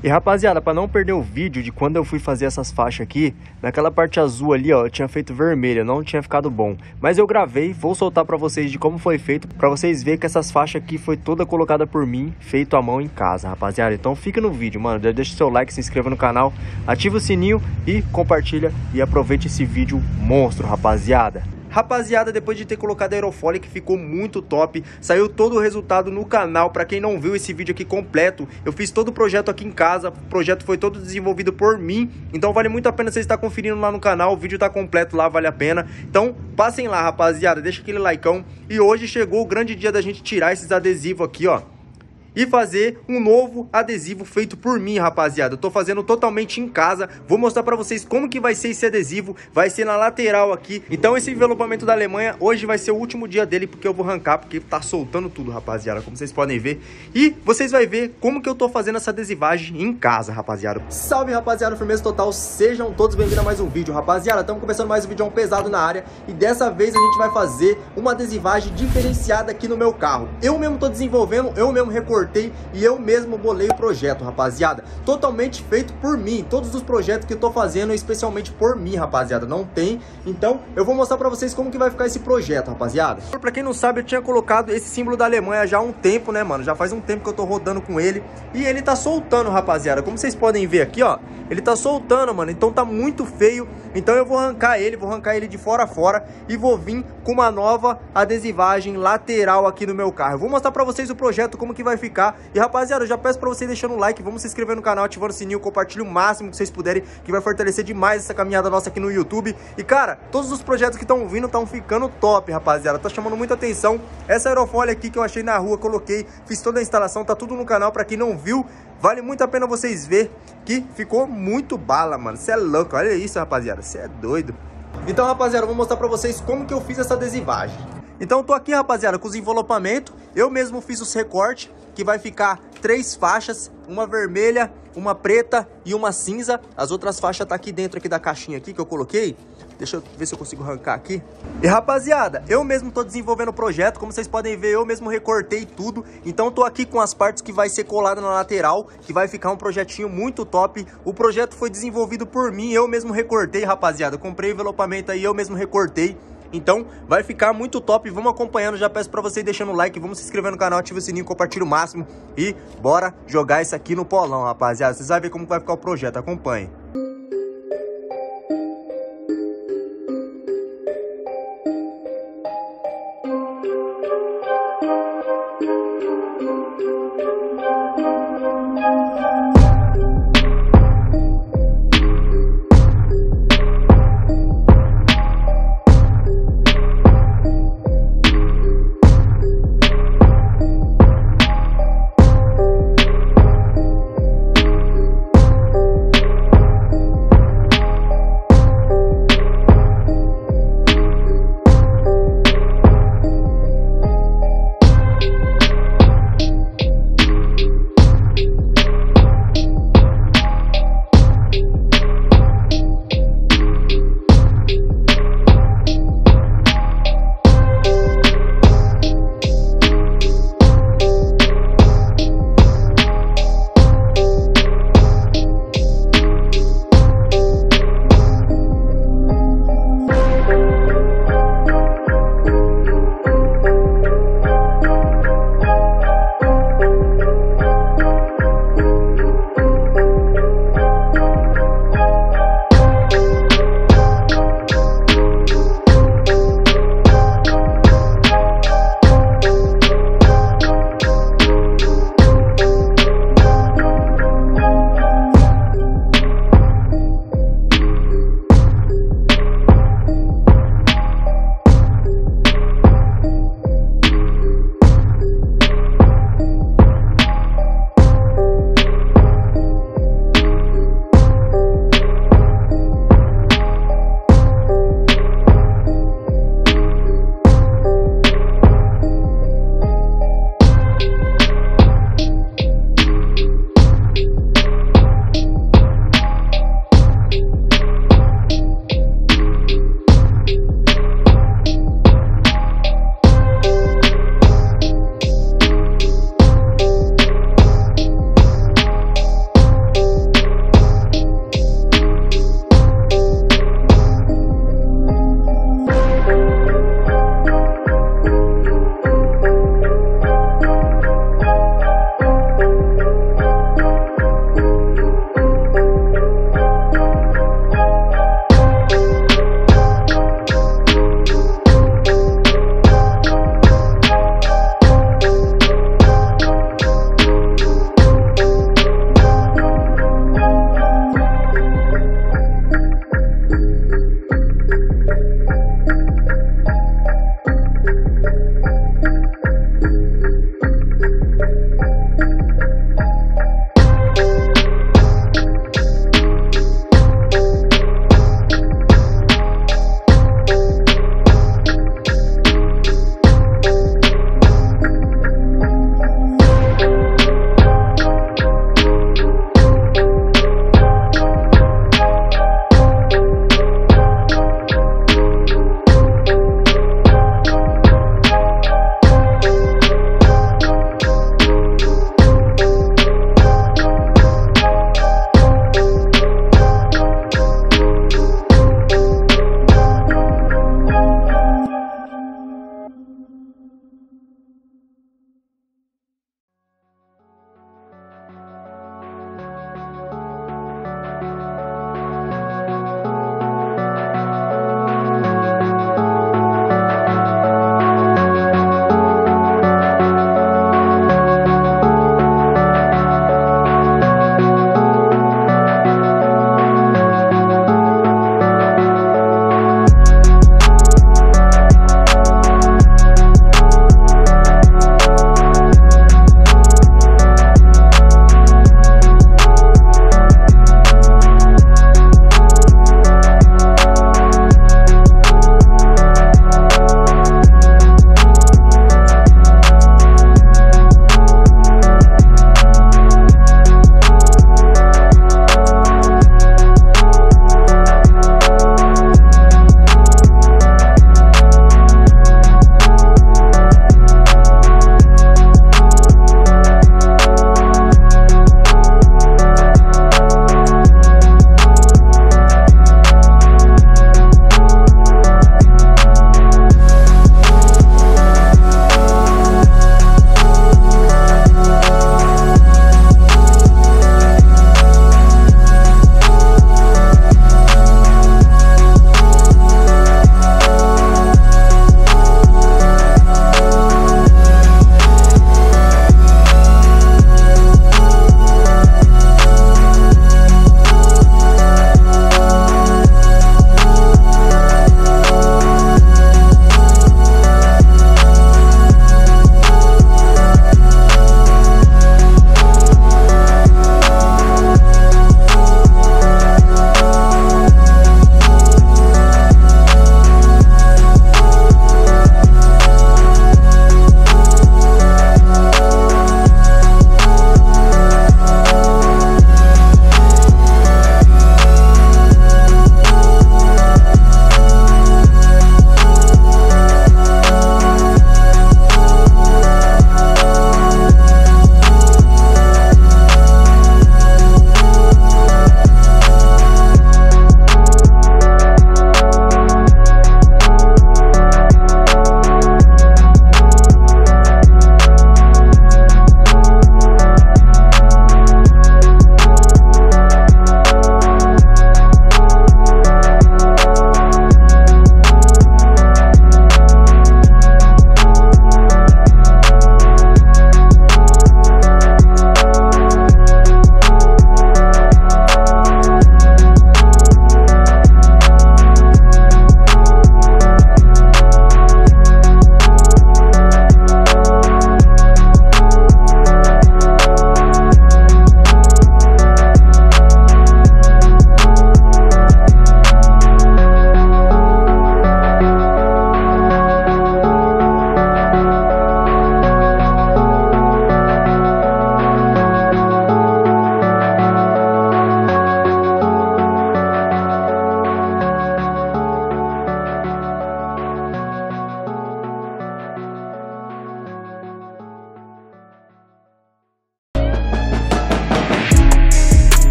E rapaziada, para não perder o vídeo de quando eu fui fazer essas faixas aqui, naquela parte azul ali, ó, eu tinha feito vermelho, não tinha ficado bom. Mas eu gravei, vou soltar para vocês de como foi feito, para vocês verem que essas faixas aqui foi toda colocada por mim, feito à mão em casa, rapaziada. Então fica no vídeo, mano, deixa seu like, se inscreva no canal, ativa o sininho e compartilha e aproveite esse vídeo monstro, rapaziada. Rapaziada, depois de ter colocado a aerofólio, que ficou muito top, saiu todo o resultado no canal. Pra quem não viu esse vídeo aqui completo, eu fiz todo o projeto aqui em casa, o projeto foi todo desenvolvido por mim, então vale muito a pena você estar conferindo lá no canal, o vídeo tá completo lá, vale a pena. Então passem lá, rapaziada, deixa aquele likeão. E hoje chegou o grande dia da gente tirar esses adesivos aqui, ó, e fazer um novo adesivo feito por mim, rapaziada. Eu tô fazendo totalmente em casa. Vou mostrar pra vocês como que vai ser esse adesivo. Vai ser na lateral aqui. Então esse envelopamento da Alemanha, hoje vai ser o último dia dele, porque eu vou arrancar, porque tá soltando tudo, rapaziada, como vocês podem ver. E vocês vão ver como que eu tô fazendo essa adesivagem em casa, rapaziada. Salve, rapaziada, firmeza total. Sejam todos bem-vindos a mais um vídeo, rapaziada. Estamos começando mais um vídeo pesado na área. E dessa vez a gente vai fazer uma adesivagem diferenciada aqui no meu carro. Eu mesmo tô desenvolvendo, eu mesmo recortei e eu mesmo bolei o projeto, rapaziada. Totalmente feito por mim. Todos os projetos que eu tô fazendo, especialmente por mim, rapaziada. Não tem. Então, eu vou mostrar pra vocês como que vai ficar esse projeto, rapaziada. Pra quem não sabe, eu tinha colocado esse símbolo da Alemanha já há um tempo, né, mano? Já faz um tempo que eu tô rodando com ele. E ele tá soltando, rapaziada. Como vocês podem ver aqui, ó, ele tá soltando, mano. Então tá muito feio. Então eu vou arrancar ele de fora a fora e vou vir com uma nova adesivagem lateral aqui no meu carro. Eu vou mostrar pra vocês o projeto, como que vai ficar. E rapaziada, eu já peço pra vocês deixando um like, vamos se inscrever no canal, ativando o sininho, compartilhe o máximo que vocês puderem, que vai fortalecer demais essa caminhada nossa aqui no YouTube. E cara, todos os projetos que estão vindo estão ficando top, rapaziada. Tá chamando muita atenção. Essa aerofólio aqui que eu achei na rua, coloquei, fiz toda a instalação, tá tudo no canal. Pra quem não viu, vale muito a pena vocês ver que ficou muito bala, mano. Você é louco, olha isso, rapaziada, você é doido. Então, rapaziada, eu vou mostrar pra vocês como que eu fiz essa adesivagem. Então, eu tô aqui, rapaziada, com os envelopamentos. Eu mesmo fiz os recortes, que vai ficar 3 faixas, uma vermelha, uma preta e uma cinza. As outras faixas tá aqui dentro aqui da caixinha aqui que eu coloquei. Deixa eu ver se eu consigo arrancar aqui. E rapaziada, eu mesmo tô desenvolvendo o projeto. Como vocês podem ver, eu mesmo recortei tudo. Então tô aqui com as partes que vai ser colada na lateral, que vai ficar um projetinho muito top. O projeto foi desenvolvido por mim, eu mesmo recortei, rapaziada. Eu comprei o envelopamento aí, eu mesmo recortei. Então vai ficar muito top, vamos acompanhando. Já peço pra vocês deixando o like, vamos se inscrever no canal, ativa o sininho, compartilha o máximo. E bora jogar isso aqui no polão, rapaziada. Vocês vão ver como vai ficar o projeto, acompanhe.